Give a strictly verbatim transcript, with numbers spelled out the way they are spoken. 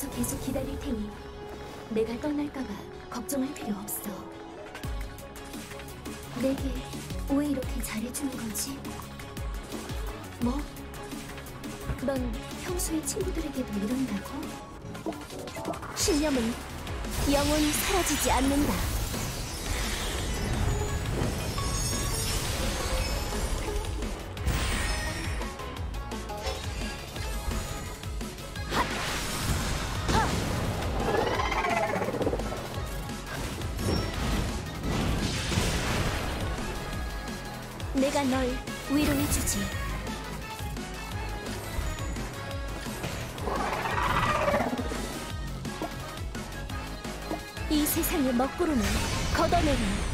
여기서 계속 기다릴 테니 내가 떠날까봐 걱정할 필요 없어. 내게 왜 이렇게 잘해주는 거지? 뭐? 넌 평소에 친구들에게도 이런다고? 신념은 영원히 사라지지 않는다. 내가 널 위로해주지. 이 세상의 먹구름을 걷어내리.